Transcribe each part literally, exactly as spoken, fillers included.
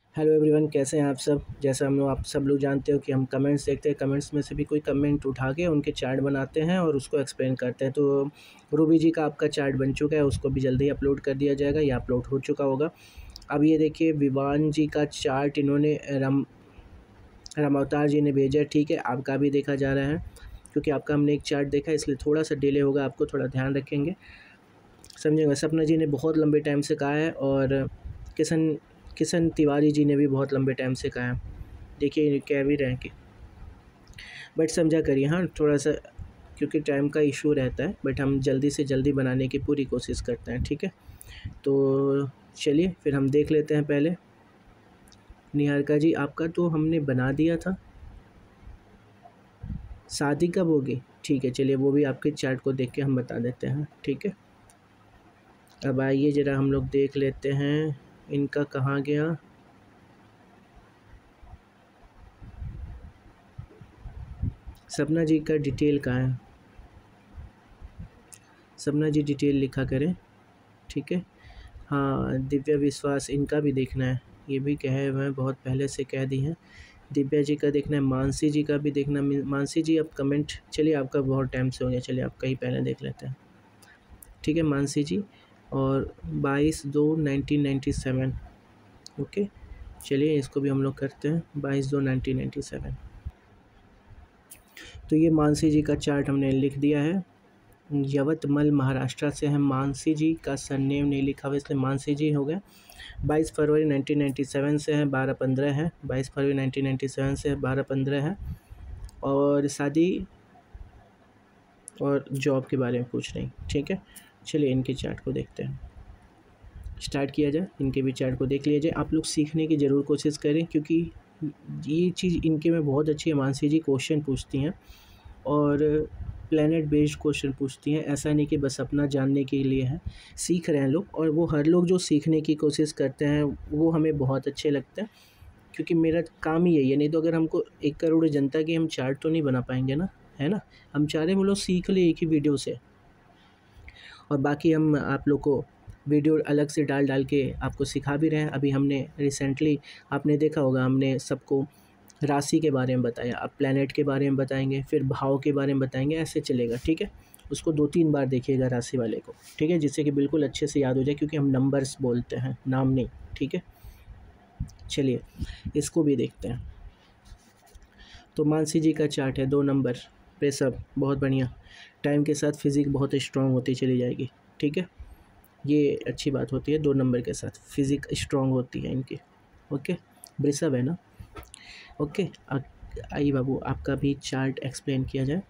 Hello everyone, कैसे हैं आप सब। जैसा हम लोग आप सब लोग जानते हो कि हम कमेंट्स देखते हैं, कमेंट्स में से भी कोई कमेंट उठा के उनके चार्ट बनाते हैं और उसको एक्सप्लेन करते हैं। तो रूबी जी का आपका चार्ट बन चुका है, उसको भी जल्दी अपलोड कर दिया जाएगा या अपलोड हो चुका होगा। अब ये देखिए, विवान जी का चार्ट इन्होंने राम राम अवतार जी ने भेजा है। ठीक है, आपका भी देखा जा रहा है क्योंकि आपका हमने एक चार्ट देखा, इसलिए थोड़ा सा डिले होगा, आपको थोड़ा ध्यान रखेंगे, समझेंगे। सपना जी ने बहुत लंबे टाइम से कहा है और किशन किशन तिवारी जी ने भी बहुत लंबे टाइम से कहा है। देखिए कह भी रहे हैं कि बट समझा करिए, हाँ थोड़ा सा, क्योंकि टाइम का इशू रहता है, बट हम जल्दी से जल्दी बनाने की पूरी कोशिश करते हैं। ठीक है, तो चलिए फिर हम देख लेते हैं। पहले निहारिका जी, आपका तो हमने बना दिया था, शादी कब होगी। ठीक है, चलिए वो भी आपके चार्ट को देख के हम बता देते हैं। ठीक है, अब आइए ज़रा हम लोग देख लेते हैं इनका कहाँ गया। सपना जी का डिटेल कहाँ है, सपना जी डिटेल लिखा करें। ठीक है, हाँ दिव्या विश्वास, इनका भी देखना है, ये भी कहे हुए हैं, बहुत पहले से कह दी हैं। दिव्या जी का देखना है, मानसी जी का भी देखना। मानसी जी अब कमेंट, चलिए आपका बहुत टाइम से हो गया, चलिए आपका ही पहले देख लेते हैं। ठीक है मानसी जी, और बाईस दो नाइनटीन नाइन्टी सेवन। ओके, चलिए इसको भी हम लोग करते हैं, बाईस दो नाइनटीन नाइन्टी सेवन। तो ये मानसी जी का चार्ट हमने लिख दिया है। यवतमल महाराष्ट्र से हैं मानसी जी, का सरनेम नहीं लिखा हुआ इसलिए मानसी जी हो गए। बाईस फरवरी नाइनटीन नाइन्टी सेवन से हैं, बारह पंद्रह है। बाईस फरवरी नाइनटीन नाइन्टी सेवन से बारह पंद्रह है। और शादी और जॉब के बारे में पूछ रही। ठीक है, चलिए इनके चार्ट को देखते हैं, स्टार्ट किया जाए। इनके भी चार्ट को देख लिया जाए। आप लोग सीखने की ज़रूर कोशिश करें क्योंकि ये चीज़ इनके में बहुत अच्छी है। मानसी जी क्वेश्चन पूछती हैं और प्लेनेट बेस्ड क्वेश्चन पूछती हैं, ऐसा नहीं कि बस अपना जानने के लिए है, सीख रहे हैं लोग। और वो हर लोग जो सीखने की कोशिश करते हैं वो हमें बहुत अच्छे लगते हैं, क्योंकि मेरा काम ही यही है। नहीं तो अगर हमको एक करोड़ जनता की हम चार्ट तो नहीं बना पाएंगे ना, है ना। हम चाह रहे हैं वो लोग सीख ले एक ही वीडियो से, और बाकी हम आप लोग को वीडियो अलग से डाल डाल के आपको सिखा भी रहे हैं। अभी हमने रिसेंटली, आपने देखा होगा, हमने सबको राशि के बारे में बताया, अब प्लैनेट के बारे में बताएंगे, फिर भाव के बारे में बताएंगे, ऐसे चलेगा। ठीक है, उसको दो तीन बार देखिएगा राशि वाले को। ठीक है, जिससे कि बिल्कुल अच्छे से याद हो जाए, क्योंकि हम नंबर्स बोलते हैं, नाम नहीं। ठीक है, चलिए इसको भी देखते हैं। तो मानसी जी का चार्ट है, दो नंबर प्रेसअप, बहुत बढ़िया। टाइम के साथ फिजिक बहुत स्ट्रांग होती चली जाएगी। ठीक है, ये अच्छी बात होती है, दो नंबर के साथ फिजिक स्ट्रांग होती है इनकी। ओके, वृषभ है ना। ओके, आइए बाबू आपका भी चार्ट एक्सप्लेन किया जाए।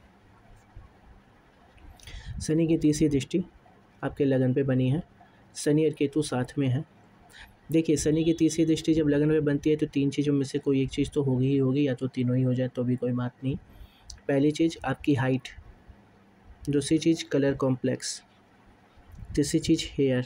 शनि की तीसरी दृष्टि आपके लगन पे बनी है, शनि और केतु साथ में है। देखिए शनि की तीसरी दृष्टि जब लगन पे बनती है तो तीन चीज़ों में से कोई एक चीज़ तो होगी ही होगी, या तो तीनों ही हो जाए तो भी कोई बात नहीं। पहली चीज़ आपकी हाइट, दूसरी चीज़ कलर कॉम्प्लेक्स, तीसरी चीज़ हेयर।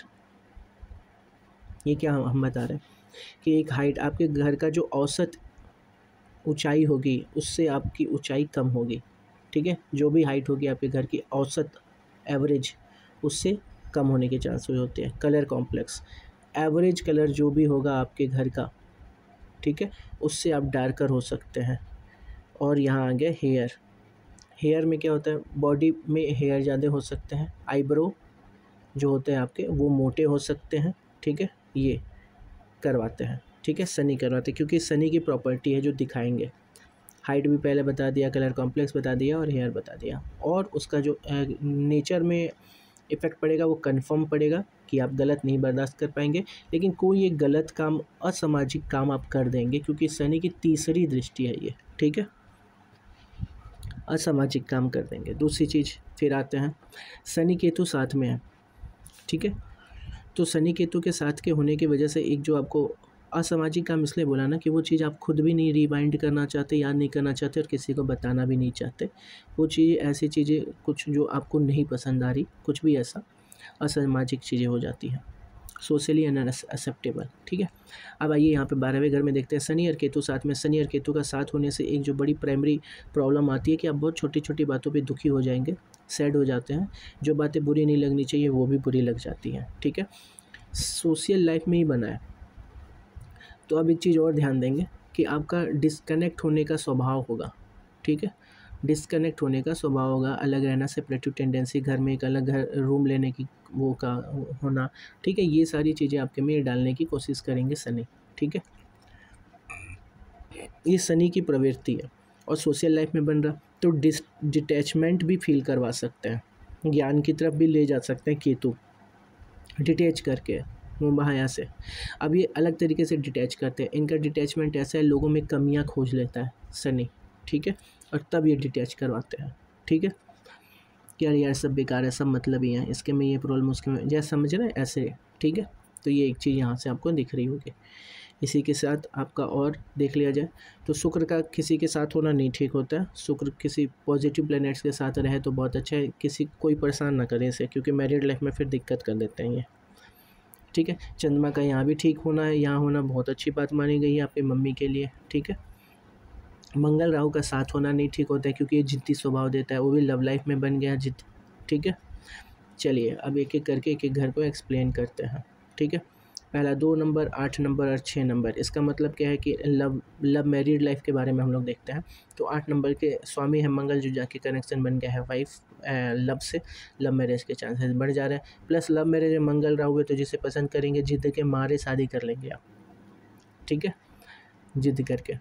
ये क्या हम बता रहे हैं कि एक हाइट, आपके घर का जो औसत ऊंचाई होगी उससे आपकी ऊंचाई कम होगी। ठीक है, जो भी हाइट होगी आपके घर की औसत एवरेज, उससे कम होने के चांसेस होते हैं। कलर कॉम्प्लेक्स, एवरेज कलर जो भी होगा आपके घर का, ठीक है, उससे आप डार्कर हो सकते हैं। और यहाँ आ गया हेयर। हेयर में क्या होता है, बॉडी में हेयर ज़्यादा हो सकते हैं, आईब्रो जो होते हैं आपके वो मोटे हो सकते हैं। ठीक है, ये करवाते हैं। ठीक है, शनि करवाते हैं क्योंकि शनि की प्रॉपर्टी है जो दिखाएंगे। हाइट भी पहले बता दिया, कलर कॉम्प्लेक्स बता दिया और हेयर बता दिया, और उसका जो नेचर में इफ़ेक्ट पड़ेगा वो कंफर्म पड़ेगा कि आप गलत नहीं बर्दाश्त कर पाएंगे। लेकिन कोई एक गलत काम, असामाजिक काम आप कर देंगे, क्योंकि शनि की तीसरी दृष्टि है ये। ठीक है, असामाजिक काम कर देंगे। दूसरी चीज़ फिर आते हैं, शनि केतु साथ में है। ठीक है, तो शनि केतु के साथ के होने की वजह से एक जो आपको असामाजिक काम इसलिए बोला ना कि वो चीज़ आप खुद भी नहीं रिमाइंड करना चाहते, याद नहीं करना चाहते, और किसी को बताना भी नहीं चाहते। वो चीज़, ऐसी चीज़ें कुछ जो आपको नहीं पसंद आ रही, कुछ भी ऐसा असामाजिक चीज़ें हो जाती हैं, सोशली अनएक्सेप्टेबल। ठीक है, अब आइए यहाँ पे बारहवें घर में देखते हैं शनि और केतु साथ में। शनि और केतु का साथ होने से एक जो बड़ी प्राइमरी प्रॉब्लम आती है कि आप बहुत छोटी छोटी बातों पे दुखी हो जाएंगे, सैड हो जाते हैं। जो बातें बुरी नहीं लगनी चाहिए वो भी बुरी लग जाती हैं। ठीक है, सोशल लाइफ में ही बना है, तो अब एक चीज़ और ध्यान देंगे कि आपका डिस्कनेक्ट होने का स्वभाव होगा, ठीक है, डिस्कनेक्ट होने का स्वभाव होगा, अलग रहना, सेपरेटिव टेंडेंसी, घर में एक अलग घर रूम लेने की वो का होना, ठीक है, ये सारी चीज़ें आपके में डालने की कोशिश करेंगे शनि, ठीक है। ये शनि की प्रवृत्ति है और सोशल लाइफ में बन रहा तो डिस डिटैचमेंट भी फील करवा सकते हैं, ज्ञान की तरफ भी ले जा सकते हैं केतु, डिटैच करके मोहमाया से। अब ये अलग तरीके से डिटैच करते हैं, इनका डिटैचमेंट ऐसा है, लोगों में कमियां खोज लेता है शनि, ठीक है, और तब ये डिटैच करवाते हैं, ठीक है, यार यार सब बेकार है, सब मतलब ही है, इसके में ये प्रॉब्लम, उसके में, जैसे समझ रहे हैं ऐसे, ठीक है। तो ये एक चीज़ यहाँ से आपको दिख रही होगी। इसी के साथ आपका और देख लिया जाए तो शुक्र का किसी के साथ होना नहीं ठीक होता है, शुक्र किसी पॉजिटिव प्लैनेट्स के साथ रहे तो बहुत अच्छा है, किसी कोई परेशान ना करे इसे, क्योंकि मैरिड लाइफ में फिर दिक्कत कर देते हैं ये, ठीक है। चंद्रमा का यहाँ भी ठीक होना है, यहाँ होना बहुत अच्छी बात मानी गई है आपकी मम्मी के लिए, ठीक है। मंगल राहु का साथ होना नहीं ठीक होता है, क्योंकि ये जिद्दी स्वभाव देता है, वो भी लव लाइफ में बन गया जिद, ठीक है। चलिए अब एक एक करके एक एक घर को एक्सप्लेन करते हैं, ठीक है। पहला दो नंबर, आठ नंबर और छः नंबर, इसका मतलब क्या है कि लव लव मैरिड लाइफ के बारे में हम लोग देखते हैं। तो आठ नंबर के स्वामी है मंगल, जो जाके कनेक्शन बन गया है वाइफ लव से, लव मैरिज के चांसेस बढ़ जा रहे हैं। प्लस लव मैरिज में मंगल राहु है, तो जिसे पसंद करेंगे जिद के मारे शादी कर लेंगे आप, ठीक है, जिद करके।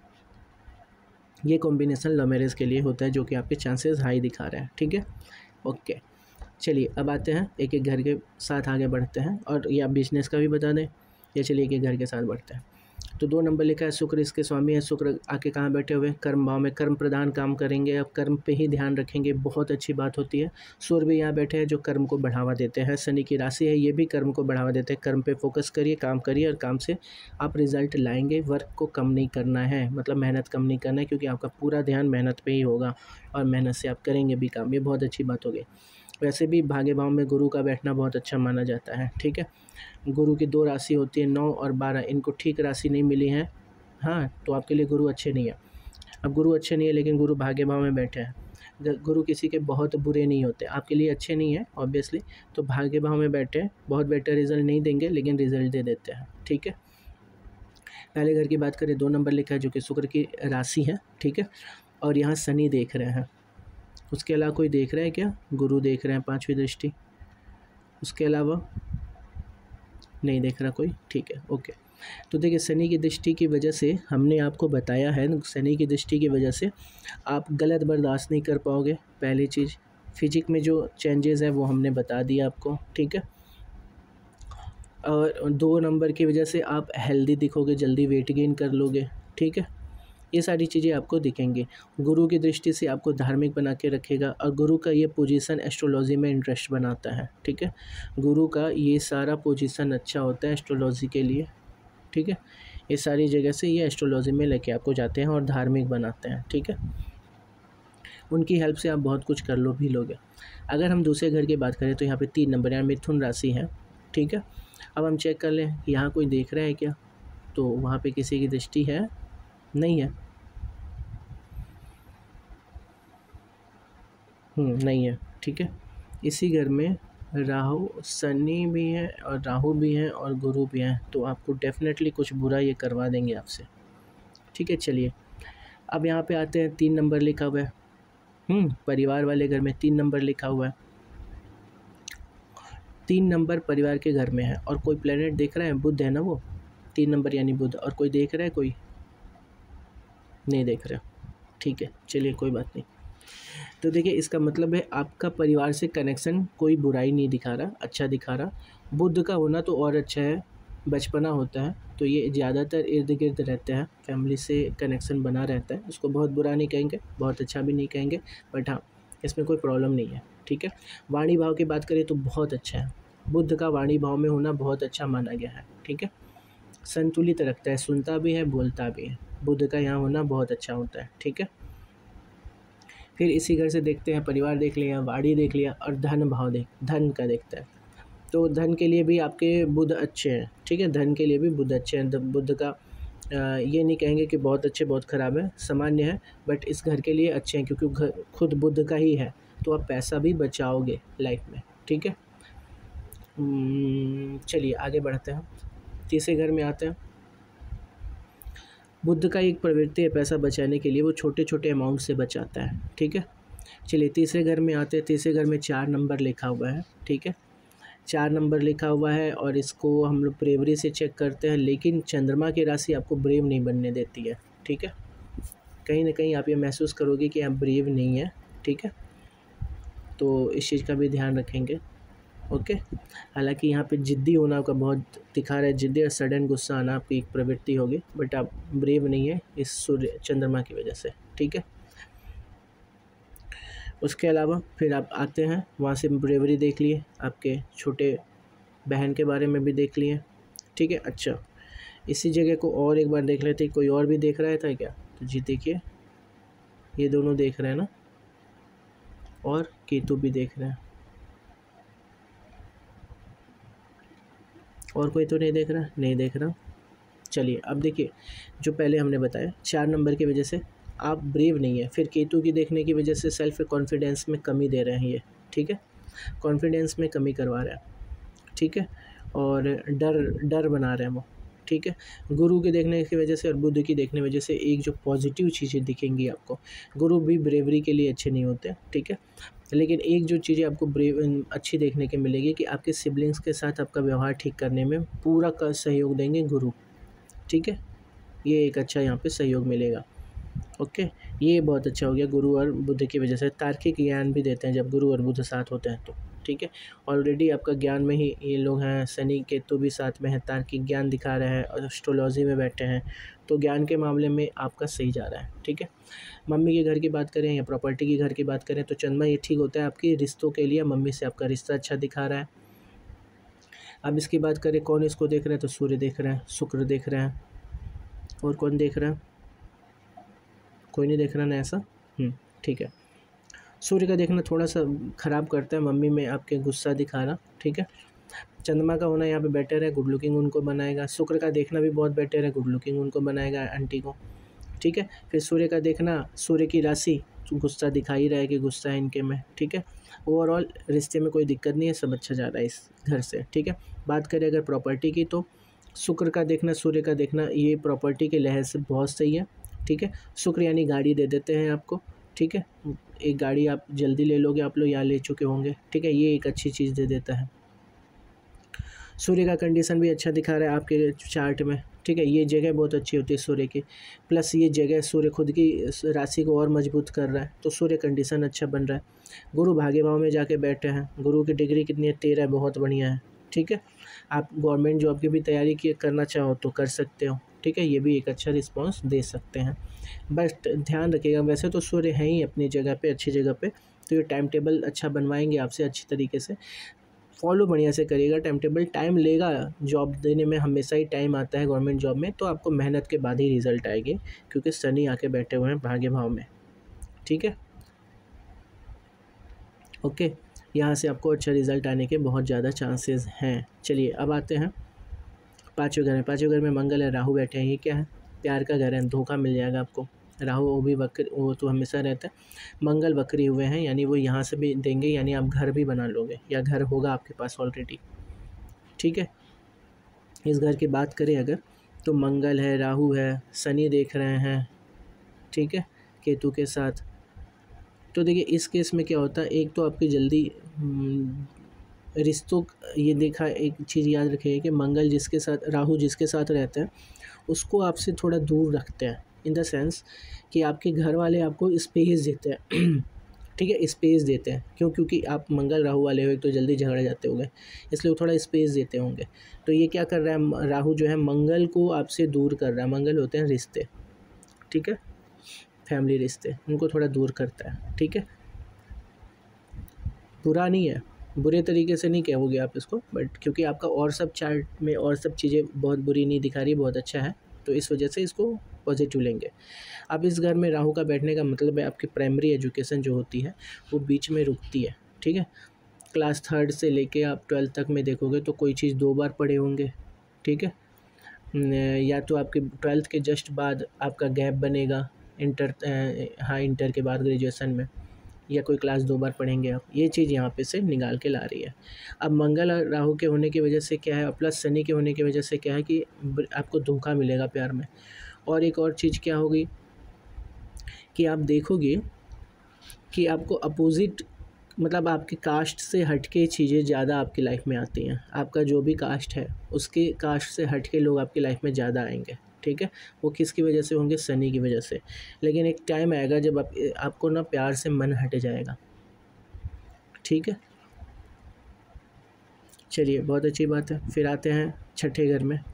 ये कॉम्बिनेशन लव मैरिज के लिए होता है, जो कि आपके चांसेस हाई दिखा रहे हैं, ठीक है, ओके। चलिए अब आते हैं एक एक घर के साथ आगे बढ़ते हैं, और या बिजनेस का भी बता दें, या चलिए एक एक घर के साथ बढ़ते हैं। तो दो नंबर लिखा है शुक्र, इसके स्वामी है शुक्र, आके कहाँ बैठे हुए, कर्म भाव में, कर्म प्रधान काम करेंगे, अब कर्म पे ही ध्यान रखेंगे, बहुत अच्छी बात होती है। सूर्य भी यहाँ बैठे हैं जो कर्म को बढ़ावा देते हैं, शनि की राशि है, ये भी कर्म को बढ़ावा देते हैं। कर्म पे फोकस करिए, काम करिए, और काम से आप रिजल्ट लाएंगे। वर्क को कम नहीं करना है, मतलब मेहनत कम नहीं करना है, क्योंकि आपका पूरा ध्यान मेहनत पे ही होगा, और मेहनत से आप करेंगे भी काम, ये बहुत अच्छी बात होगी। वैसे भी भाग्य भाव में गुरु का बैठना बहुत अच्छा माना जाता है, ठीक है। गुरु की दो राशि होती है, नौ और बारह, इनको ठीक राशि नहीं मिली है, हाँ, तो आपके लिए गुरु अच्छे नहीं है। अब गुरु अच्छे नहीं है, लेकिन गुरु भाग्य भाव में बैठे हैं। गुरु किसी के बहुत बुरे नहीं होते, आपके लिए अच्छे नहीं है ऑब्वियसली, तो भाग्य भाव में बैठे हैं, बहुत बेटर रिजल्ट नहीं देंगे, लेकिन रिजल्ट दे देते हैं, ठीक है। पहले घर की बात करें, दो नंबर लिखा है जो कि शुक्र की राशि है, ठीक है, और यहाँ शनि देख रहे हैं। उसके अलावा कोई देख रहा है क्या? गुरु देख रहे हैं पांचवी दृष्टि, उसके अलावा नहीं देख रहा कोई, ठीक है, ओके। तो देखिए शनि की दृष्टि की वजह से हमने आपको बताया है, शनि की दृष्टि की वजह से आप गलत बर्दाश्त नहीं कर पाओगे, पहली चीज़। फिजिक में जो चेंजेस है वो हमने बता दिया आपको, ठीक है। और दो नंबर की वजह से आप हेल्दी दिखोगे, जल्दी वेट गेन कर लोगे, ठीक है। ये सारी चीज़ें आपको दिखेंगी। गुरु की दृष्टि से आपको धार्मिक बना के रखेगा, और गुरु का ये पोजीशन एस्ट्रोलॉजी में इंटरेस्ट बनाता है, ठीक है। गुरु का ये सारा पोजीशन अच्छा होता है एस्ट्रोलॉजी के लिए, ठीक है। ये सारी जगह से ये एस्ट्रोलॉजी में लेके आपको जाते हैं और धार्मिक बनाते हैं, ठीक है। उनकी हेल्प से आप बहुत कुछ कर लो भी लोगे। अगर हम दूसरे घर की बात करें तो यहाँ पे तीन नंबर यानी मिथुन राशि है, ठीक है। अब हम चेक कर लें यहाँ कोई देख रहा है क्या, तो वहाँ पे किसी की दृष्टि है नहीं है, हम्म नहीं है, ठीक है। इसी घर में राहु, शनि भी है और राहु भी है और गुरु भी है, तो आपको डेफिनेटली कुछ बुरा ये करवा देंगे आपसे, ठीक है। चलिए अब यहाँ पे आते हैं, तीन नंबर लिखा हुआ है, हम्म परिवार वाले घर में तीन नंबर लिखा हुआ है, तीन नंबर परिवार के घर में है, और कोई प्लेनेट देख रहा है, बुध है ना वो, तीन नंबर यानी बुध, और कोई देख रहा है, कोई नहीं देख रहा, ठीक है। चलिए कोई बात नहीं। तो देखिए इसका मतलब है आपका परिवार से कनेक्शन कोई बुराई नहीं दिखा रहा, अच्छा दिखा रहा। बुध का होना तो और अच्छा है, बचपना होता है तो ये ज़्यादातर इर्द गिर्द रहते हैं, फैमिली से कनेक्शन बना रहता है, उसको बहुत बुरा नहीं कहेंगे, बहुत अच्छा भी नहीं कहेंगे, बट हाँ इसमें कोई प्रॉब्लम नहीं है, ठीक है। वाणी भाव की बात करें तो बहुत अच्छा है, बुध का वाणी भाव में होना बहुत अच्छा माना गया है, ठीक है। संतुलित रखता है, सुनता भी है बोलता भी है, बुध का यहाँ होना बहुत अच्छा होता है, ठीक है। फिर इसी घर से देखते हैं, परिवार देख लिया, वाड़ी देख लिया, और धन भाव देख, धन का देखता है, तो धन के लिए भी आपके बुध अच्छे हैं, ठीक है। धन के लिए भी बुध अच्छे हैं, बुध का आ, ये नहीं कहेंगे कि बहुत अच्छे बहुत ख़राब है, सामान्य है, बट इस घर के लिए अच्छे हैं, क्योंकि घर खुद बुध का ही है, तो आप पैसा भी बचाओगे लाइफ में, ठीक है। चलिए आगे बढ़ते हैं, तीसरे घर में आते हैं। बुध का एक प्रवृत्ति है पैसा बचाने के लिए, वो छोटे छोटे अमाउंट से बचाता है, ठीक है। चलिए तीसरे घर में आते हैं। तीसरे घर में चार नंबर लिखा हुआ है, ठीक है, चार नंबर लिखा हुआ है और इसको हम लोग ब्रेवरी से चेक करते हैं, लेकिन चंद्रमा की राशि आपको ब्रेव नहीं बनने देती है, ठीक है। कहीं ना कहीं आप ये महसूस करोगे कि आप ब्रेव नहीं है, ठीक है, तो इस चीज़ का भी ध्यान रखेंगे, ओके। हालांकि यहाँ पे जिद्दी होना का बहुत दिखा रहा है, जिद्दी और सडन गुस्सा आना आपकी एक प्रवृत्ति होगी, बट आप ब्रेव नहीं है इस सूर्य चंद्रमा की वजह से, ठीक है। उसके अलावा फिर आप आते हैं, वहाँ से ब्रेवरी देख लिए, आपके छोटे बहन के बारे में भी देख लिए, ठीक है। अच्छा, इसी जगह को और एक बार देख लेते, कोई और भी देख रहा था क्या? तो जी देखिए, ये दोनों देख रहे हैं ना, और केतु भी देख रहे हैं, और कोई तो नहीं देख रहा? नहीं देख रहा। चलिए अब देखिए, जो पहले हमने बताया चार नंबर की वजह से आप ब्रेव नहीं है, फिर केतु की देखने की वजह से सेल्फ कॉन्फिडेंस में कमी दे रहे हैं ये, ठीक है, कॉन्फिडेंस में कमी करवा रहे हैं, ठीक है, और डर डर बना रहे हैं वो, ठीक है। गुरु के देखने की वजह से और बुध की देखने की वजह से एक जो पॉजिटिव चीज़ें दिखेंगी आपको, गुरु भी ब्रेवरी के लिए अच्छे नहीं होते, ठीक है, लेकिन एक जो चीज़ें आपको ब्रेव अच्छी देखने के मिलेगी कि आपके सिबलिंग्स के साथ आपका व्यवहार ठीक करने में पूरा का सहयोग देंगे गुरु, ठीक है, ये एक अच्छा यहाँ पे सहयोग मिलेगा, ओके। ये बहुत अच्छा हो गया, गुरु और बुध की वजह से तार्किक ज्ञान भी देते हैं जब गुरु और बुध साथ होते हैं तो, ठीक है। ऑलरेडी आपका ज्ञान में ही ये लोग हैं, शनि केतु भी साथ में है, तार्किक ज्ञान दिखा रहे हैं और एस्ट्रोलॉजी में बैठे हैं, तो ज्ञान के मामले में आपका सही जा रहा है, ठीक है। मम्मी के घर की बात करें या प्रॉपर्टी की घर की बात करें तो चंद्रमा ये ठीक होता है आपकी रिश्तों के लिए, मम्मी से आपका रिश्ता अच्छा दिखा रहा है। अब इसकी बात करें कौन इसको देख रहे हैं, तो सूर्य देख रहे हैं, शुक्र देख रहे हैं, और कौन देख रहा है? कोई नहीं देख रहा ना ऐसा, ठीक है। सूर्य का देखना थोड़ा सा ख़राब करता है, मम्मी में आपके गुस्सा दिखाना, ठीक है। चंद्रमा का होना यहाँ पे बेटर है, गुड लुकिंग उनको बनाएगा। शुक्र का देखना भी बहुत बेटर है, गुड लुकिंग उनको बनाएगा आंटी को, ठीक है। फिर सूर्य का देखना, सूर्य की राशि गुस्सा दिखा ही रहा है कि गुस्सा है इनके में, ठीक है। ओवरऑल रिश्ते में कोई दिक्कत नहीं है, सब अच्छा जा रहा है इस घर से, ठीक है। बात करें अगर प्रॉपर्टी की तो शुक्र का देखना, सूर्य का देखना, ये प्रॉपर्टी के लिहाज से बहुत सही है, ठीक है। शुक्र यानी गाड़ी दे देते हैं आपको, ठीक है, एक गाड़ी आप जल्दी ले लोगे, आप लोग यहाँ ले चुके होंगे, ठीक है, ये एक अच्छी चीज़ दे देता है। सूर्य का कंडीशन भी अच्छा दिखा रहा है आपके चार्ट में, ठीक है, ये जगह बहुत अच्छी होती है सूर्य की, प्लस ये जगह सूर्य खुद की राशि को और मजबूत कर रहा है, तो सूर्य कंडीशन अच्छा बन रहा है। गुरु भाग्य भाव में जाके बैठे हैं, गुरु की डिग्री कितनी है? तेरह, बहुत बढ़िया है, ठीक है। आप गवर्नमेंट जॉब की भी तैयारी की करना चाहो तो कर सकते हो, ठीक है, ये भी एक अच्छा रिस्पॉन्स दे सकते हैं। बस ध्यान रखिएगा, वैसे तो सूर्य है ही अपनी जगह पे, अच्छी जगह पे, तो ये टाइम टेबल अच्छा बनवाएंगे आपसे अच्छी तरीके से, फॉलो बढ़िया से करिएगा। टाइम टेबल टाइम लेगा, जॉब देने में हमेशा ही टाइम आता है गवर्नमेंट जॉब में, तो आपको मेहनत के बाद ही रिजल्ट आएगी, क्योंकि शनि आके बैठे हुए हैं भाग्य भाव में, ठीक है, ओके। यहाँ से आपको अच्छा रिजल्ट आने के बहुत ज़्यादा चांसेस हैं। चलिए अब आते हैं पाँचवें घर में। पाँचवें घर में मंगल है, राहु बैठे हैं, ये क्या है? प्यार का घर है, धोखा मिल जाएगा आपको। राहु वो भी वक्र, वो तो हमेशा रहता है। मंगल वक्री हुए हैं, यानी वो यहाँ से भी देंगे, यानी आप घर भी बना लोगे या घर होगा आपके पास ऑलरेडी, ठीक है। इस घर की बात करें अगर तो मंगल है, राहु है, शनि देख रहे हैं, ठीक है, केतु के साथ। तो देखिए इस केस में क्या होता है, एक तो आपकी जल्दी रिश्तों, ये देखा, एक चीज़ याद रखिए कि मंगल जिसके साथ, राहु जिसके साथ रहते हैं उसको आपसे थोड़ा दूर रखते हैं, इन द सेंस कि आपके घर वाले आपको स्पेस देते हैं ठीक है, स्पेस देते हैं। क्यों? क्योंकि आप मंगल राहु वाले हो तो जल्दी झगड़ जाते होंगे, इसलिए वो थोड़ा स्पेस देते होंगे। तो ये क्या कर रहा है, राहु जो है मंगल को आपसे दूर कर रहा है। मंगल होते हैं रिश्ते, ठीक है, फैमिली रिश्ते, उनको थोड़ा दूर करता है, ठीक है। बुरा नहीं है, बुरे तरीके से नहीं कहोगे आप इसको, बट क्योंकि आपका और सब चार्ट में और सब चीज़ें बहुत बुरी नहीं दिखा रही, बहुत अच्छा है, तो इस वजह से इसको पॉजिटिव लेंगे। अब इस घर में राहु का बैठने का मतलब है आपकी प्राइमरी एजुकेशन जो होती है वो बीच में रुकती है, ठीक है। क्लास थर्ड से लेके आप ट्वेल्थ तक में देखोगे तो कोई चीज़ दो बार पढ़े होंगे, ठीक है, या तो आपके ट्वेल्थ के जस्ट बाद आपका गैप बनेगा, इंटर, हाँ इंटर के बाद ग्रेजुएशन में, या कोई क्लास दो बार पढ़ेंगे आप, ये चीज़ यहाँ पे से निकाल के ला रही है। अब मंगल और राहु के होने की वजह से क्या है, प्लस शनि के होने की वजह से क्या है कि आपको धोखा मिलेगा प्यार में, और एक और चीज़ क्या होगी कि आप देखोगे कि आपको अपोज़िट, मतलब आपके कास्ट से हटके चीज़ें ज़्यादा आपकी लाइफ में आती हैं। आपका जो भी कास्ट है उसके कास्ट से हटके लोग आपकी लाइफ में ज़्यादा आएंगे, ठीक है। वो किसकी वजह से होंगे? शनि की वजह से। लेकिन एक टाइम आएगा जब आप आपको ना प्यार से मन हट जाएगा, ठीक है। चलिए, बहुत अच्छी बात है। फिर आते हैं छठे घर में।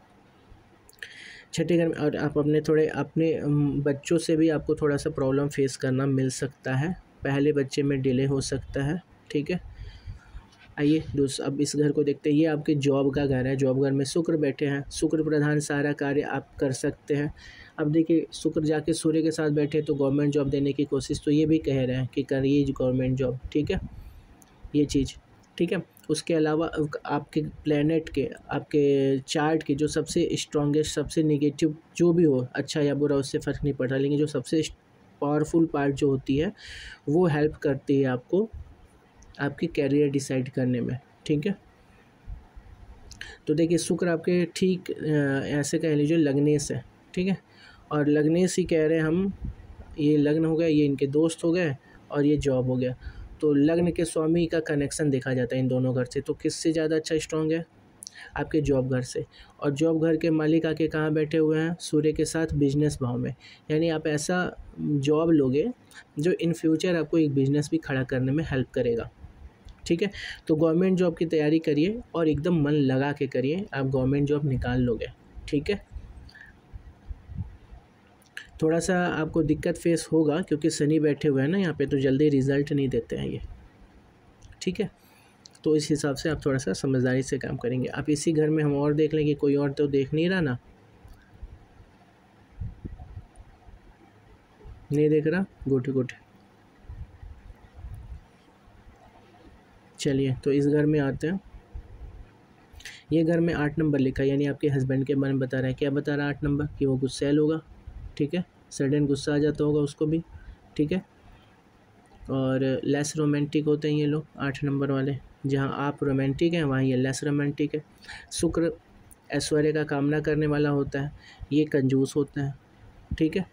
छठे घर में और आप अपने थोड़े अपने अम, बच्चों से भी आपको थोड़ा सा प्रॉब्लम फेस करना मिल सकता है। पहले बच्चे में डिले हो सकता है, ठीक है। आइए दोस्त, अब इस घर को देखते हैं। ये आपके जॉब का घर है। जॉब घर में शुक्र बैठे हैं। शुक्र प्रधान सारा कार्य आप कर सकते हैं। अब देखिए, शुक्र जाके सूर्य के साथ बैठे तो गवर्नमेंट जॉब देने की कोशिश तो ये भी कह रहे हैं कि करिए गवर्नमेंट जॉब, ठीक है, ये चीज़, ठीक है। उसके अलावा आपके प्लेनेट के, आपके चार्ट के जो सबसे स्ट्रॉन्गेस्ट, सबसे नेगेटिव जो भी हो, अच्छा या बुरा उससे फ़र्क नहीं पड़ता, लेकिन जो सबसे पावरफुल पार्ट जो होती है वो हेल्प करती है आपको आपकी कैरियर डिसाइड करने में, ठीक है। तो देखिए, शुक्र आपके ठीक ऐसे कह लीजिए लगने से, ठीक है। और लगने से कह रहे हैं हम, ये लग्न हो गया, ये इनके दोस्त हो गए और ये जॉब हो गया। तो लग्न के स्वामी का कनेक्शन देखा जाता है इन दोनों घर से। तो किससे ज़्यादा अच्छा स्ट्रॉन्ग है? आपके जॉब घर से। और जॉब घर के मालिक आके कहाँ बैठे हुए हैं? सूर्य के साथ बिजनेस भाव में। यानी आप ऐसा जॉब लोगे जो इन फ्यूचर आपको एक बिजनेस भी खड़ा करने में हेल्प करेगा, ठीक है। तो गवर्नमेंट जॉब की तैयारी करिए और एकदम मन लगा के करिए, आप गवर्नमेंट जॉब निकाल लोगे, ठीक है। थोड़ा सा आपको दिक्कत फेस होगा क्योंकि शनि बैठे हुए हैं ना यहाँ पे, तो जल्दी रिजल्ट नहीं देते हैं ये, ठीक है। तो इस हिसाब से आप थोड़ा सा समझदारी से काम करेंगे। आप इसी घर में हम और देख लेंगे, कोई और तो देख नहीं रहा ना, नहीं देख रहा, गुड गुड। चलिए, तो इस घर में आते हैं। ये घर में आठ नंबर लिखा है, यानी आपके हस्बैंड के बारे में बता रहा है। क्या बता रहा है आठ नंबर? कि वो गुस्सैल होगा, ठीक है, सडन गुस्सा आ जाता होगा उसको भी, ठीक है। और लेस रोमांटिक होते हैं ये लोग, आठ नंबर वाले। जहाँ आप रोमांटिक हैं वहाँ ये लेस रोमांटिक है। शुक्र ऐश्वर्य का कामना करने वाला होता है, ये कंजूस होता है, ठीक है।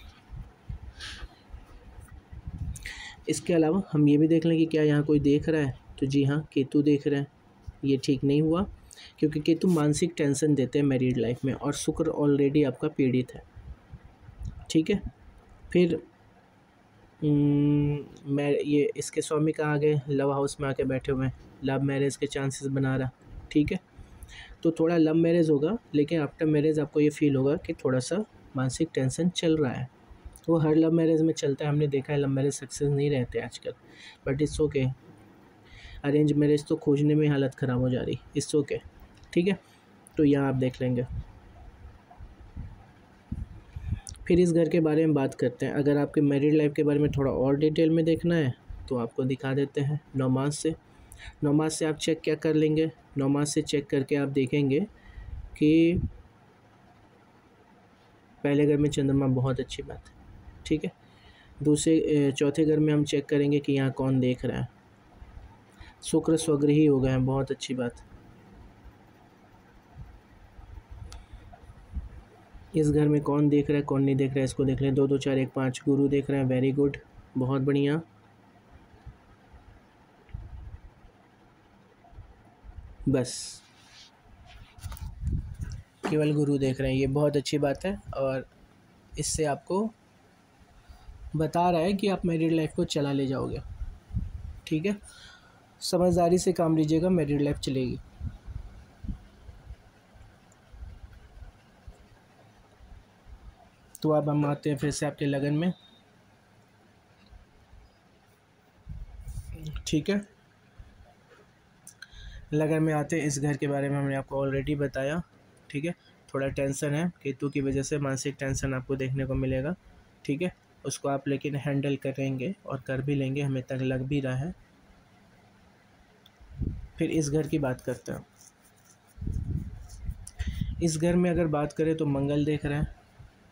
इसके अलावा हम ये भी देख लें कि क्या यहाँ कोई देख रहा है, तो जी हाँ, केतु देख रहे हैं। ये ठीक नहीं हुआ क्योंकि केतु मानसिक टेंशन देते हैं मैरिड लाइफ में, और शुक्र ऑलरेडी आपका पीड़ित है, ठीक है। फिर मैं ये इसके स्वामी कहाँ गए? लव हाउस में आके बैठे हुए हैं, लव मैरिज के चांसेस बना रहा, ठीक है। तो थोड़ा लव मैरिज होगा, लेकिन आफ्टर मैरिज आपको ये फील होगा कि थोड़ा सा मानसिक टेंशन चल रहा है। वो हर लव मैरिज में चलता है, हमने देखा है लव मैरिज सक्सेस नहीं रहते आजकल, but it's okay. Arrange marriage तो खोजने में हालत ख़राब हो जा रही, इट्स ओके, ठीक है। तो यहाँ आप देख लेंगे। फिर इस घर के बारे में बात करते हैं। अगर आपके मैरिड लाइफ के बारे में थोड़ा और डिटेल में देखना है तो आपको दिखा देते हैं नौमास से। नौमास से आप चेक क्या कर लेंगे? नौमास से चेक करके आप देखेंगे कि पहले घर में चंद्रमा, बहुत अच्छी बात है, ठीक है। दूसरे चौथे घर में हम चेक करेंगे कि यहाँ कौन देख रहा है। शुक्र स्वगृही हो गए हैं, बहुत अच्छी बात। इस घर में कौन देख रहा है कौन नहीं देख रहा है इसको देख लें। दो दो चार एक पाँच, गुरु देख रहे हैं, वेरी गुड, बहुत बढ़िया। बस केवल गुरु देख रहे हैं, ये बहुत अच्छी बात है। और इससे आपको बता रहा है कि आप मैरिड लाइफ को चला ले जाओगे, ठीक है। समझदारी से काम लीजिएगा, मैरिड लाइफ चलेगी। तो अब हम आते हैं फिर से आपके लगन में, ठीक है। लगन में आते हैं, इस घर के बारे में हमने आपको ऑलरेडी बताया, ठीक है। थोड़ा टेंशन है, केतु की वजह से मानसिक टेंशन आपको देखने को मिलेगा, ठीक है। उसको आप लेकिन हैंडल करेंगे और कर भी लेंगे, हमें तक लग भी रहा है। फिर इस घर की बात करते हैं। इस घर में अगर बात करें तो मंगल देख रहे हैं,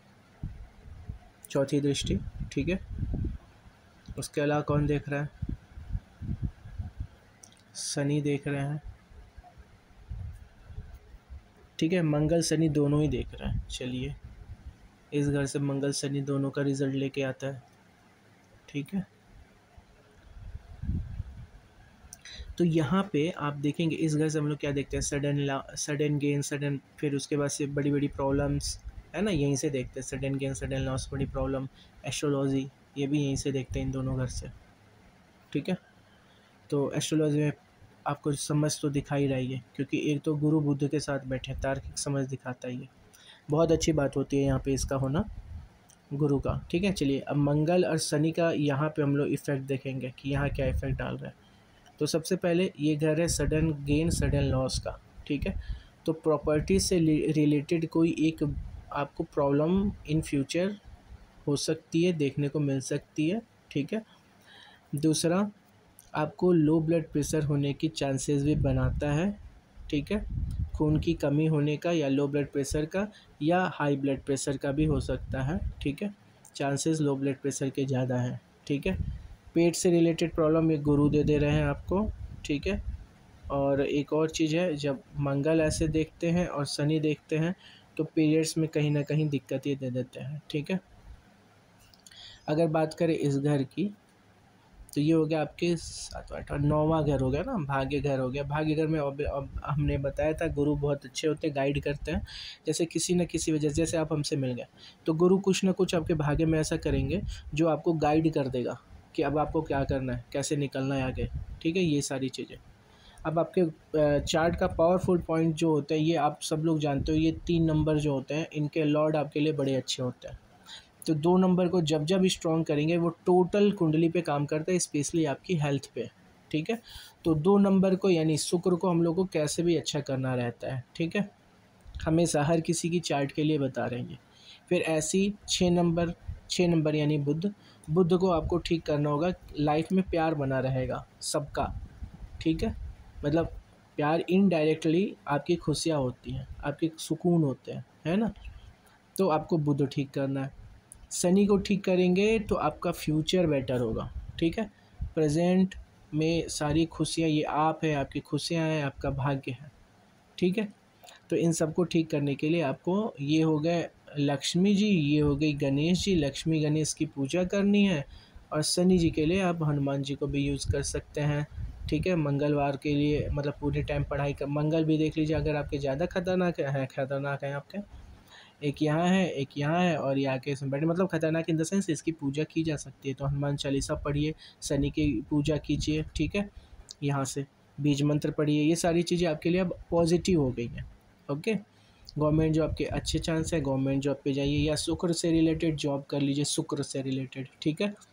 चौथी दृष्टि, ठीक है। उसके अलावा कौन देख रहा है? शनि देख रहे हैं, ठीक है। मंगल शनि दोनों ही देख रहे हैं, चलिए। इस घर से मंगल शनि दोनों का रिजल्ट लेके आता है, ठीक है। तो यहाँ पे आप देखेंगे इस घर से हम लोग क्या देखते हैं, सडन सडन गेन सडन, फिर उसके बाद से बड़ी बड़ी प्रॉब्लम्स, है ना, यहीं से देखते हैं सडन गेन सडन लॉस, बड़ी प्रॉब्लम, एस्ट्रोलॉजी, ये भी यहीं से देखते हैं इन दोनों घर से, ठीक है। तो एस्ट्रोलॉजी में आपको समझ तो दिखाई रही है, क्योंकि एक तो गुरु बुध के साथ बैठे, तार्किक समझ दिखाता है, ये बहुत अच्छी बात होती है यहाँ पे इसका होना, गुरु का, ठीक है। चलिए अब मंगल और शनि का यहाँ पे हम लोग इफेक्ट देखेंगे कि यहाँ क्या इफेक्ट डाल रहा है। तो सबसे पहले ये घर है सडन गेन सडन लॉस का, ठीक है। तो प्रॉपर्टी से रिलेटेड कोई एक आपको प्रॉब्लम इन फ्यूचर हो सकती है, देखने को मिल सकती है, ठीक है। दूसरा, आपको लो ब्लड प्रेशर होने की चांसेस भी बनाता है, ठीक है। खून की कमी होने का या लो ब्लड प्रेशर का या हाई ब्लड प्रेशर का भी हो सकता है, ठीक है। चांसेस लो ब्लड प्रेशर के ज़्यादा हैं, ठीक है। पेट से रिलेटेड प्रॉब्लम ये गुरु दे दे रहे हैं आपको, ठीक है। और एक और चीज़ है, जब मंगल ऐसे देखते हैं और शनि देखते हैं तो पीरियड्स में कहीं ना कहीं दिक्कत ये दे देते हैं, ठीक है। अगर बात करें इस घर की, तो ये हो गया आपके सातवां आठवां नौवां घर हो गया ना, भाग्य घर हो गया। भाग्य घर में अब अब हमने बताया था गुरु बहुत अच्छे होते हैं, गाइड करते हैं। जैसे किसी न किसी वजह, जैसे आप हमसे मिल गए तो गुरु कुछ ना कुछ आपके भाग्य में ऐसा करेंगे जो आपको गाइड कर देगा कि अब आपको क्या करना है, कैसे निकलना है आगे, ठीक है। ये सारी चीज़ें अब आपके चार्ट का पावरफुल पॉइंट जो होता है, ये आप सब लोग जानते हो, ये तीन नंबर जो होते हैं इनके लॉर्ड आपके लिए बड़े अच्छे होते हैं। तो दो नंबर को जब जब स्ट्रॉन्ग करेंगे वो टोटल कुंडली पे काम करता है, स्पेशली आपकी हेल्थ पे, ठीक है। तो दो नंबर को यानी शुक्र को हम लोग को कैसे भी अच्छा करना रहता है, ठीक है, हमेशा हर किसी की चार्ट के लिए बता रहे हैं। फिर ऐसी छः नंबर छः नंबर यानी बुध, बुध को आपको ठीक करना होगा, लाइफ में प्यार बना रहेगा सबका, ठीक है। मतलब प्यार इनडायरेक्टली आपकी खुशियाँ होती हैं, आपके सुकून होते हैं, है ना। तो आपको बुध ठीक करना है। शनि को ठीक करेंगे तो आपका फ्यूचर बेटर होगा, ठीक है। प्रेजेंट में सारी खुशियाँ ये आप है, आपकी खुशियाँ हैं, आपका भाग्य है, ठीक है। तो इन सबको ठीक करने के लिए आपको ये हो गए लक्ष्मी जी, ये हो गई गणेश जी, लक्ष्मी गणेश की पूजा करनी है। और शनि जी के लिए आप हनुमान जी को भी यूज़ कर सकते हैं, ठीक है। मंगलवार के लिए मतलब पूरे टाइम पढ़ाई कर, मंगल भी देख लीजिए अगर आपके ज़्यादा खतरनाक है खतरनाक है आपके, एक यहाँ है एक यहाँ है और ये आके इसमें बैठे, मतलब खतरनाक इन द सेंस इसकी पूजा की जा सकती है। तो हनुमान चालीसा पढ़िए, शनि की पूजा कीजिए, ठीक है। यहाँ से बीज मंत्र पढ़िए, ये सारी चीज़ें आपके लिए अब पॉजिटिव हो गई हैं, ओके। गवर्नमेंट जॉब के अच्छे चांस है, गवर्नमेंट जॉब पे जाइए या शुक्र से रिलेटेड जॉब कर लीजिए, शुक्र से रिलेटेड, ठीक है,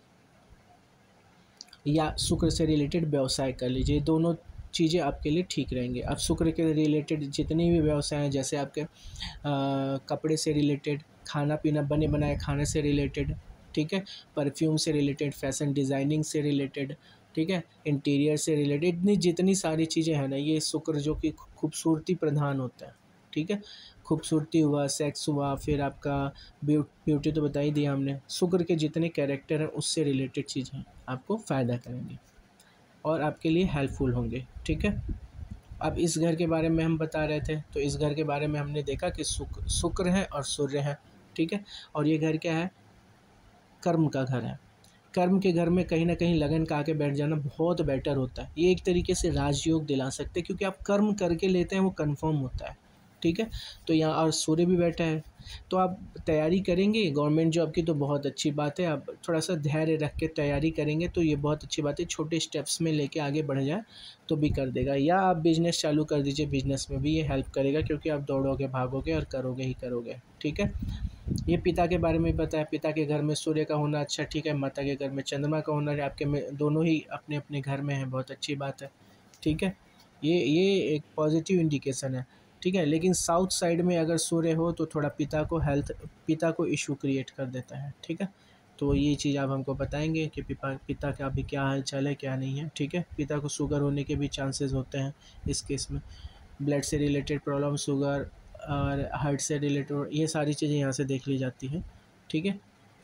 या शुक्र से रिलेटेड व्यवसाय कर लीजिए, दोनों चीज़ें आपके लिए ठीक रहेंगी। अब शुक्र के रिलेटेड जितने भी व्यवसाय हैं, जैसे आपके आ, कपड़े से रिलेटेड, खाना पीना बने बनाए खाने से रिलेटेड, ठीक है, परफ्यूम से रिलेटेड, फैशन डिज़ाइनिंग से रिलेटेड, ठीक है, इंटीरियर से रिलेटेड, इतनी जितनी सारी चीज़ें हैं ना, ये शुक्र जो कि खूबसूरती प्रधान होता है, ठीक है। खूबसूरती हुआ, सेक्स हुआ, फिर आपका ब्यू ब्यूटी तो बता ही दिया हमने। शुक्र के जितने कैरेक्टर हैं उससे रिलेटेड चीज़ें आपको फ़ायदा करेंगी और आपके लिए हेल्पफुल होंगे, ठीक है। अब इस घर के बारे में हम बता रहे थे, तो इस घर के बारे में हमने देखा कि शुक्र शुक्र है और सूर्य है, ठीक है। और ये घर क्या है, कर्म का घर है। कर्म के घर में कहीं ना कहीं लगन का आके बैठ जाना बहुत बेटर होता है। ये एक तरीके से राजयोग दिला सकते हैं, क्योंकि आप कर्म करके लेते हैं वो कंफर्म होता है, ठीक है। तो यहाँ और सूर्य भी बैठा है, तो आप तैयारी करेंगे गवर्नमेंट जॉब की तो बहुत अच्छी बात है। आप थोड़ा सा धैर्य रख के तैयारी करेंगे तो ये बहुत अच्छी बात है। छोटे स्टेप्स में लेके आगे बढ़ जाए तो भी कर देगा, या आप बिजनेस चालू कर दीजिए, बिजनेस में भी ये हेल्प करेगा, क्योंकि आप दौड़ोगे भागोगे और करोगे ही करोगे, ठीक है। ये पिता के बारे में बताया, पिता के घर में सूर्य का होना अच्छा, ठीक है। माता के घर में चंद्रमा का होना, आपके में दोनों ही अपने अपने घर में है, बहुत अच्छी बात है, ठीक है। ये ये एक पॉजिटिव इंडिकेशन है, ठीक है। लेकिन साउथ साइड में अगर सूर्य हो तो थोड़ा पिता को हेल्थ पिता को इशू क्रिएट कर देता है, ठीक है। तो ये चीज़ आप हमको बताएंगे कि पिता पिता का अभी क्या हाल चाल है, क्या नहीं है, ठीक है। पिता को शुगर होने के भी चांसेस होते हैं इस केस में, ब्लड से रिलेटेड प्रॉब्लम, शुगर और हार्ट से रिलेटेड, ये सारी चीज़ें यहाँ से देख ली जाती हैं, ठीक है।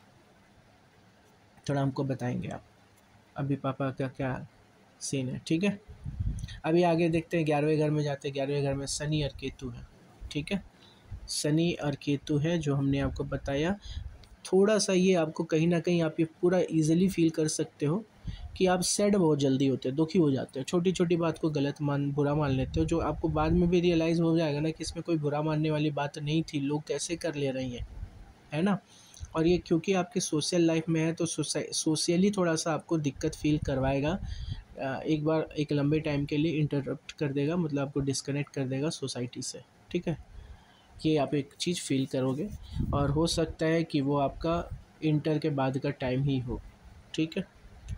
थोड़ा हमको बताएंगे आप अभी पापा का क्या सीन है, ठीक है। अभी आगे देखते हैं, ग्यारहवें घर में जाते हैं। ग्यारहवें घर में शनि और केतु है, ठीक है। शनि और केतु है जो हमने आपको बताया। थोड़ा सा ये आपको कहीं ना कहीं आप ये पूरा इजीली फील कर सकते हो कि आप सैड बहुत जल्दी होते हो, दुखी हो जाते हो, छोटी छोटी बात को गलत मान बुरा मान लेते हो, जो आपको बाद में भी रियलाइज़ हो जाएगा ना कि इसमें कोई बुरा मानने वाली बात नहीं थी, लोग कैसे कर ले रही हैं, है ना। और ये क्योंकि आपकी सोशल लाइफ में है तो सोशली थोड़ा सा आपको दिक्कत फील करवाएगा। अ, एक बार एक लंबे टाइम के लिए इंटरप्ट कर देगा, मतलब आपको डिस्कनेक्ट कर देगा सोसाइटी से, ठीक है। ये आप एक चीज़ फील करोगे और हो सकता है कि वो आपका इंटर के बाद का टाइम ही हो, ठीक है।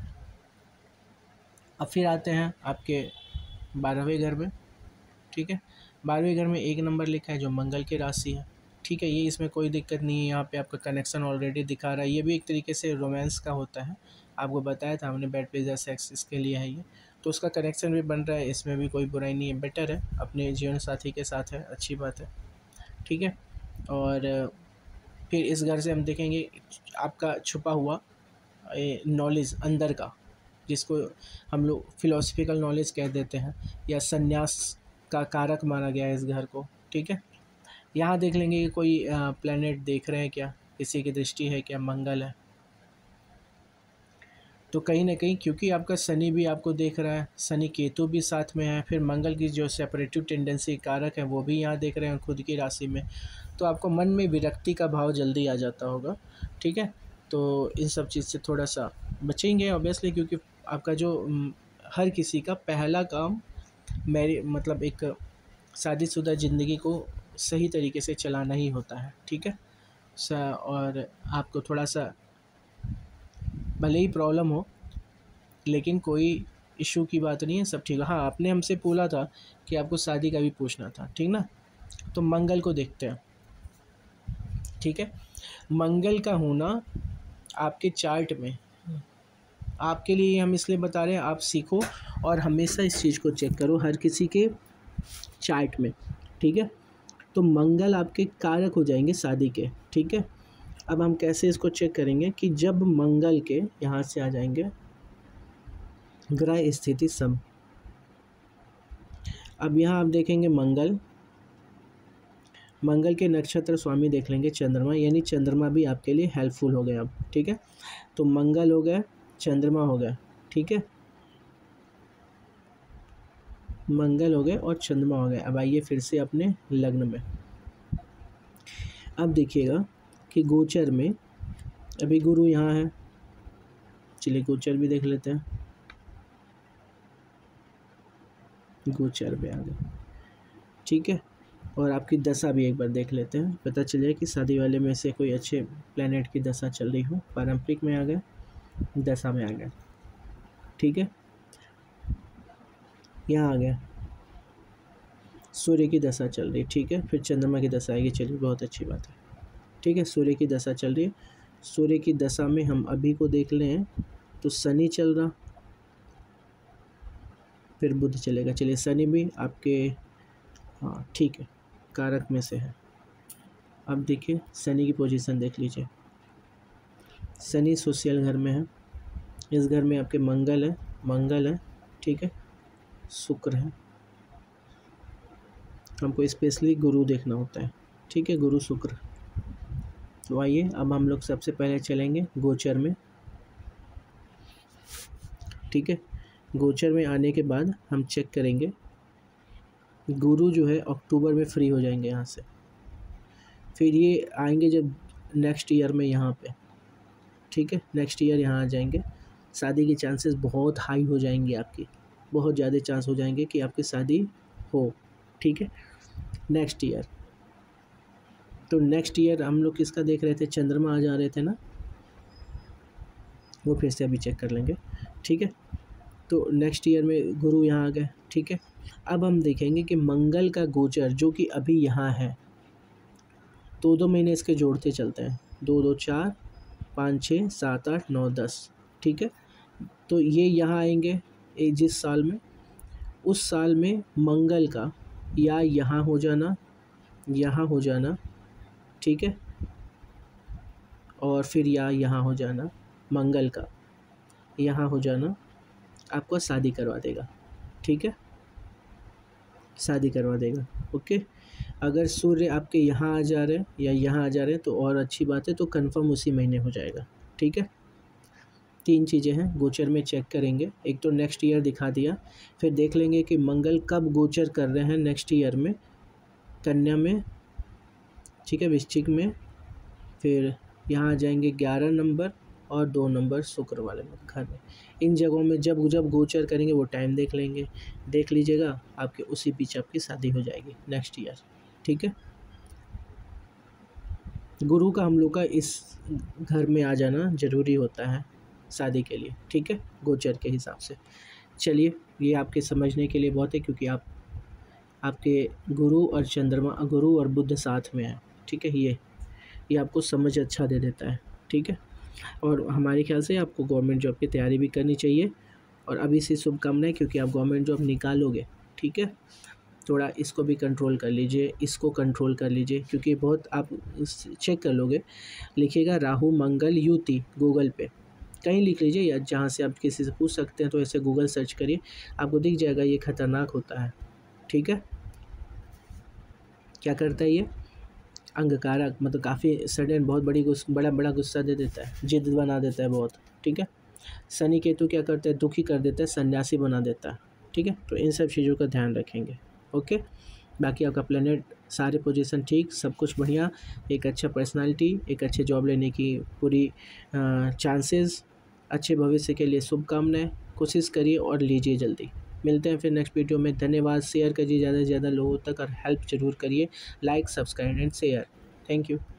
अब फिर आते हैं आपके बारहवें घर में, ठीक है। बारहवें घर में एक नंबर लिखा है जो मंगल की राशि है, ठीक है। ये इसमें कोई दिक्कत नहीं है, यहाँ पे आपका कनेक्शन ऑलरेडी दिखा रहा है, ये भी एक तरीके से रोमांस का होता है, आपको बताया था हमने, बेड पे सेक्स इसके लिए है ये, तो उसका कनेक्शन भी बन रहा है, इसमें भी कोई बुराई नहीं है, बेटर है, अपने जीवन साथी के साथ है, अच्छी बात है, ठीक है। और फिर इस घर से हम देखेंगे आपका छुपा हुआ नॉलेज अंदर का, जिसको हम लोग फिलोसफिकल नॉलेज कह देते हैं, या संन्यास का कारक माना गया है इस घर को, ठीक है। यहाँ देख लेंगे कि कोई प्लैनेट देख रहे हैं क्या, किसी की दृष्टि है क्या, मंगल है, तो कहीं ना कहीं क्योंकि आपका शनि भी आपको देख रहा है, शनि केतु भी साथ में है, फिर मंगल की जो सेपरेटिव टेंडेंसी कारक है वो भी यहाँ देख रहे हैं खुद की राशि में, तो आपको मन में विरक्ति का भाव जल्दी आ जाता होगा, ठीक है। तो इन सब चीज़ से थोड़ा सा बचेंगे ऑब्वियसली, क्योंकि आपका जो हर किसी का पहला काम मेरी मतलब एक शादीशुदा ज़िंदगी को सही तरीके से चलाना ही होता है, ठीक है। सा और आपको थोड़ा सा भले ही प्रॉब्लम हो, लेकिन कोई इशू की बात नहीं है, सब ठीक है। हाँ, आपने हमसे बोला था कि आपको शादी का भी पूछना था, ठीक ना, तो मंगल को देखते हैं, ठीक है। मंगल का होना आपके चार्ट में आपके लिए हम इसलिए बता रहे हैं, आप सीखो और हमेशा इस चीज़ को चेक करो हर किसी के चार्ट में, ठीक है। तो मंगल आपके कारक हो जाएंगे शादी के, ठीक है। अब हम कैसे इसको चेक करेंगे कि जब मंगल के यहाँ से आ जाएंगे ग्रह स्थिति सम, अब यहाँ आप देखेंगे मंगल मंगल के नक्षत्र स्वामी देख लेंगे चंद्रमा, यानी चंद्रमा भी आपके लिए हेल्पफुल हो गया अब, ठीक है। तो मंगल हो गया, चंद्रमा हो गया, ठीक है, मंगल हो गए और चंद्रमा हो गए। अब आइए फिर से अपने लग्न में, अब देखिएगा कि गोचर में अभी गुरु यहाँ है, चलिए गोचर भी देख लेते हैं, गोचर पे आ गए, ठीक है। और आपकी दशा भी एक बार देख लेते हैं, पता चल जाए कि शादी वाले में से कोई अच्छे प्लेनेट की दशा चल रही हो। पारंपरिक में आ गए, दशा में आ गए, ठीक है। यहाँ आ गया सूर्य की दशा चल रही है, ठीक है। फिर चंद्रमा की दशा आएगी, चलिए बहुत अच्छी बात है, ठीक है। सूर्य की दशा चल रही है, सूर्य की दशा में हम अभी को देख लें तो शनि चल रहा, फिर बुध चलेगा, चलिए शनि भी आपके, हाँ ठीक है, कारक में से है। अब देखिए शनि की पोजीशन देख लीजिए, शनि सोशल घर में है, इस घर में आपके मंगल है, मंगल है, ठीक है, शुक्र है, हमको स्पेशली गुरु देखना होता है, ठीक है, गुरु शुक्र। तो आइए अब हम लोग सबसे पहले चलेंगे गोचर में, ठीक है। गोचर में आने के बाद हम चेक करेंगे, गुरु जो है अक्टूबर में फ्री हो जाएंगे यहाँ से, फिर ये आएंगे जब नेक्स्ट ईयर में यहाँ पे, ठीक है, नेक्स्ट ईयर यहाँ आ जाएंगे, शादी के चांसेस बहुत हाई हो जाएंगे, आपकी बहुत ज़्यादा चांस हो जाएंगे कि आपकी शादी हो, ठीक है, नेक्स्ट ईयर। तो नेक्स्ट ईयर हम लोग किसका देख रहे थे, चंद्रमा आ जा रहे थे ना, वो फिर से अभी चेक कर लेंगे, ठीक है। तो नेक्स्ट ईयर में गुरु यहाँ आ गए, ठीक है। अब हम देखेंगे कि मंगल का गोचर जो कि अभी यहाँ है, दो दो महीने इसके जोड़ते चलते हैं, दो दो चार, पाँच छः सात आठ नौ दस, ठीक है। तो ये यहाँ आएंगे एक जिस साल में, उस साल में मंगल का या यहाँ हो जाना, यहाँ हो जाना, ठीक है, और फिर या यहाँ हो जाना, मंगल का यहाँ हो जाना आपको शादी करवा देगा, ठीक है, शादी करवा देगा, ओके। अगर सूर्य आपके यहाँ आ जा रहे हैं या यहाँ आ जा रहे हैं तो और अच्छी बात है, तो कंफर्म उसी महीने हो जाएगा। ठीक है, तीन चीज़ें हैं गोचर में चेक करेंगे। एक तो नेक्स्ट ईयर दिखा दिया, फिर देख लेंगे कि मंगल कब गोचर कर रहे हैं नेक्स्ट ईयर में, कन्या में, ठीक है, वृश्चिक में। फिर यहाँ आ जाएंगे ग्यारह नंबर और दो नंबर शुक्र वाले घर में। इन जगहों में जब जब गोचर करेंगे वो टाइम देख लेंगे, देख लीजिएगा, आपके उसी बीच आपकी शादी हो जाएगी नेक्स्ट ईयर। ठीक है, गुरु का हम लोग का इस घर में आ जाना ज़रूरी होता है शादी के लिए। ठीक है, गोचर के हिसाब से। चलिए, ये आपके समझने के लिए बहुत है, क्योंकि आप आपके गुरु और चंद्रमा, गुरु और बुध साथ में है। ठीक है, ये ये आपको समझ अच्छा दे देता है। ठीक है, और हमारे ख्याल से आपको गवर्नमेंट जॉब की तैयारी भी करनी चाहिए, और अभी से शुभकामनाएं, क्योंकि आप गवर्नमेंट जॉब निकालोगे। ठीक है, थोड़ा इसको भी कंट्रोल कर लीजिए, इसको कंट्रोल कर लीजिए, क्योंकि बहुत आप चेक कर लोगे, लिखिएगा राहु मंगल युति गूगल पे, कहीं लिख लीजिए, या जहाँ से आप किसी से पूछ सकते हैं तो ऐसे गूगल सर्च करिए, आपको दिख जाएगा। ये खतरनाक होता है। ठीक है, क्या करता है ये, अंगकारक, मतलब काफ़ी सडन, बहुत बड़ी गुस्सा, बड़ा बड़ा गुस्सा दे देता है, जिद बना देता है बहुत। ठीक है, शनि केतु क्या करता है, दुखी कर देता है, सन्यासी बना देता है। ठीक है, तो इन सब चीज़ों का ध्यान रखेंगे। ओके, बाकी आपका प्लेनेट सारे पोजीशन ठीक, सब कुछ बढ़िया, एक अच्छा पर्सनालिटी, एक अच्छे जॉब लेने की पूरी चांसेस, अच्छे भविष्य के लिए शुभकामनाएं, कोशिश करिए और लीजिए जल्दी। मिलते हैं फिर नेक्स्ट वीडियो में। धन्यवाद, शेयर करिए ज़्यादा से ज़्यादा लोगों तक और हेल्प ज़रूर करिए, like subscribe and share. Thank you.